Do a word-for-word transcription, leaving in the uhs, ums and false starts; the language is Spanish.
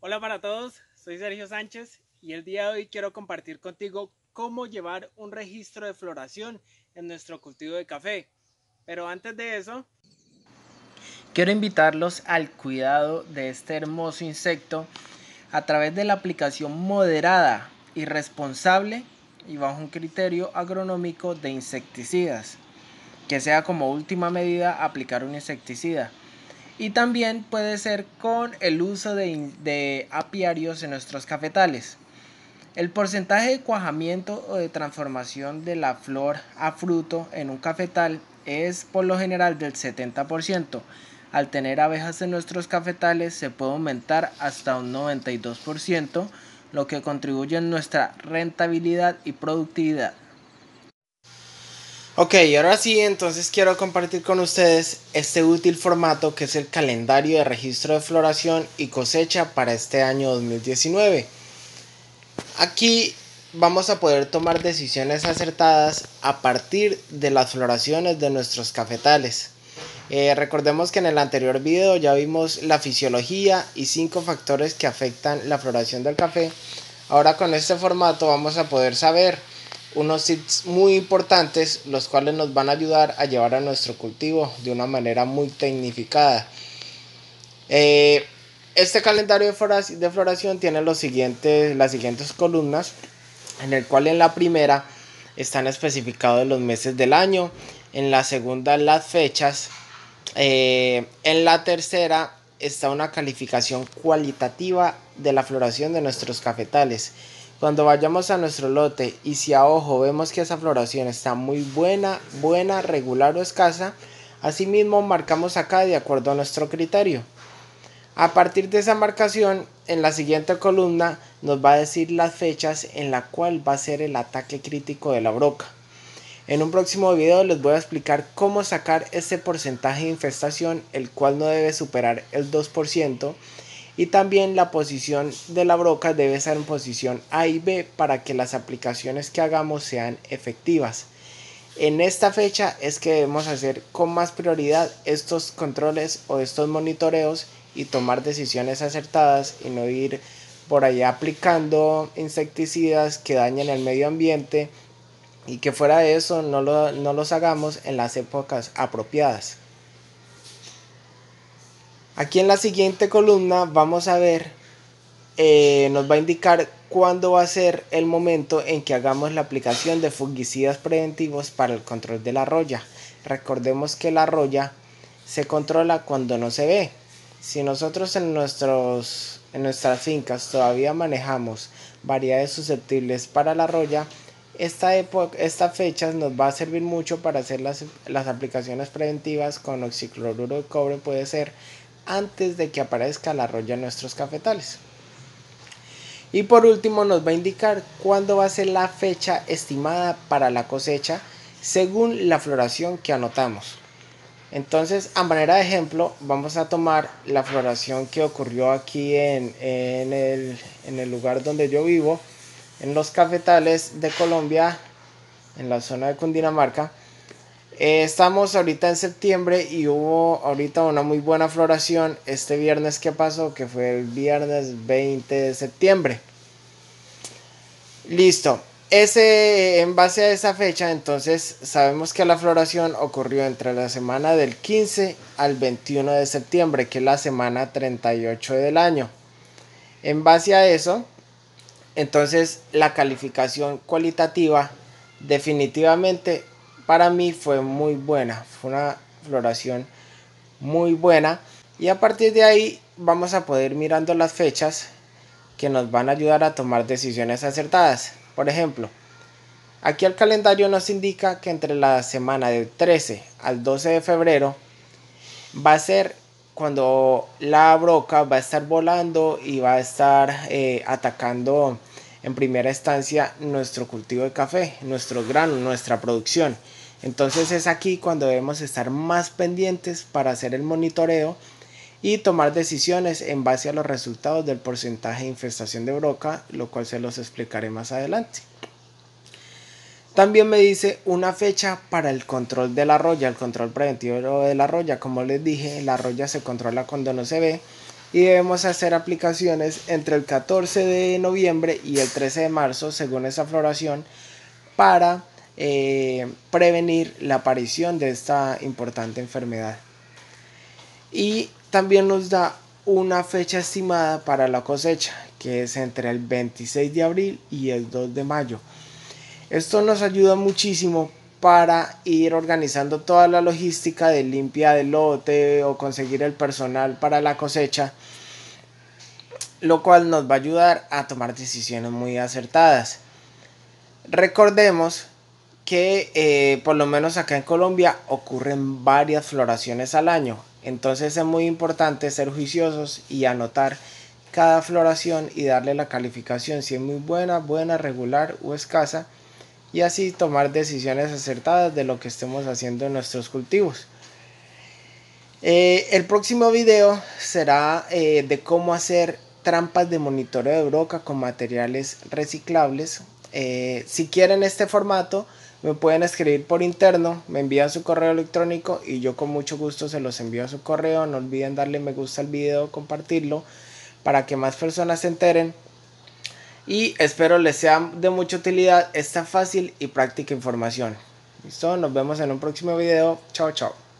Hola para todos, soy Sergio Sánchez y el día de hoy quiero compartir contigo cómo llevar un registro de floración en nuestro cultivo de café. Pero antes de eso, quiero invitarlos al cuidado de este hermoso insecto a través de la aplicación moderada y responsable y bajo un criterio agronómico de insecticidas, que sea como última medida aplicar un insecticida. Y también puede ser con el uso de, de apiarios en nuestros cafetales. El porcentaje de cuajamiento o de transformación de la flor a fruto en un cafetal es por lo general del setenta por ciento. Al tener abejas en nuestros cafetales se puede aumentar hasta un noventa y dos por ciento, lo que contribuye en nuestra rentabilidad y productividad. Ok, ahora sí, entonces quiero compartir con ustedes este útil formato que es el calendario de registro de floración y cosecha para este año dos mil diecinueve. Aquí vamos a poder tomar decisiones acertadas a partir de las floraciones de nuestros cafetales. Eh, recordemos que en el anterior video ya vimos la fisiología y cinco factores que afectan la floración del café. Ahora con este formato vamos a poder saber unos tips muy importantes, los cuales nos van a ayudar a llevar a nuestro cultivo de una manera muy tecnificada. Eh, este calendario de floración, de floración tiene los siguientes, las siguientes columnas, en el cual en la primera están especificados los meses del año, en la segunda las fechas, eh, en la tercera está una calificación cualitativa de la floración de nuestros cafetales. Cuando vayamos a nuestro lote y si a ojo vemos que esa floración está muy buena, buena, regular o escasa, asimismo marcamos acá de acuerdo a nuestro criterio. A partir de esa marcación, en la siguiente columna nos va a decir las fechas en la cual va a ser el ataque crítico de la broca. En un próximo video les voy a explicar cómo sacar este porcentaje de infestación, el cual no debe superar el dos por ciento, y también la posición de la broca debe ser en posición A y B para que las aplicaciones que hagamos sean efectivas. En esta fecha es que debemos hacer con más prioridad estos controles o estos monitoreos y tomar decisiones acertadas y no ir por allá aplicando insecticidas que dañen el medio ambiente y que fuera de eso no, lo, no los hagamos en las épocas apropiadas. Aquí en la siguiente columna vamos a ver, eh, nos va a indicar cuándo va a ser el momento en que hagamos la aplicación de fungicidas preventivos para el control de la roya. Recordemos que la roya se controla cuando no se ve. Si nosotros en, nuestros, en nuestras fincas todavía manejamos variedades susceptibles para la roya, esta, época, esta fecha nos va a servir mucho para hacer las, las aplicaciones preventivas con oxicloruro de cobre, puede ser antes de que aparezca la roya en nuestros cafetales. Y por último nos va a indicar cuándo va a ser la fecha estimada para la cosecha según la floración que anotamos. Entonces, a manera de ejemplo, vamos a tomar la floración que ocurrió aquí en, en, el, en el lugar donde yo vivo, en los cafetales de Colombia, en la zona de Cundinamarca. Eh, estamos ahorita en septiembre y hubo ahorita una muy buena floración este viernes que pasó, que fue el viernes veinte de septiembre. Listo. Ese, en base a esa fecha, entonces sabemos que la floración ocurrió entre la semana del quince al veintiuno de septiembre, que es la semana treinta y ocho del año. En base a eso, entonces la calificación cualitativa definitivamente para mí fue muy buena. Fue una floración muy buena. Y a partir de ahí vamos a poder ir mirando las fechas que nos van a ayudar a tomar decisiones acertadas. Por ejemplo, aquí el calendario nos indica que entre la semana del trece al doce de febrero va a ser cuando la broca va a estar volando y va a estar eh, atacando en primera instancia nuestro cultivo de café, nuestros granos, nuestra producción. Entonces es aquí cuando debemos estar más pendientes para hacer el monitoreo y tomar decisiones en base a los resultados del porcentaje de infestación de broca, lo cual se los explicaré más adelante. También me dice una fecha para el control de la roya, el control preventivo de la roya. Como les dije, la roya se controla cuando no se ve. y debemos hacer aplicaciones entre el catorce de noviembre y el trece de marzo según esa floración para eh, prevenir la aparición de esta importante enfermedad. Y también nos da una fecha estimada para la cosecha, que es entre el veintiséis de abril y el dos de mayo. Esto nos ayuda muchísimo para ir organizando toda la logística de limpia del lote o conseguir el personal para la cosecha, lo cual nos va a ayudar a tomar decisiones muy acertadas. Recordemos que eh, por lo menos acá en Colombia ocurren varias floraciones al año, entonces es muy importante ser juiciosos y anotar cada floración y darle la calificación, si es muy buena, buena, regular o escasa, y así tomar decisiones acertadas de lo que estemos haciendo en nuestros cultivos. Eh, el próximo video será eh, de cómo hacer trampas de monitoreo de broca con materiales reciclables. Eh, si quieren este formato, me pueden escribir por interno, me envían su correo electrónico y yo con mucho gusto se los envío a su correo. No olviden darle me gusta al video, compartirlo para que más personas se enteren. Y espero les sea de mucha utilidad esta fácil y práctica información. ¿Listo? Nos vemos en un próximo video. Chao, chao.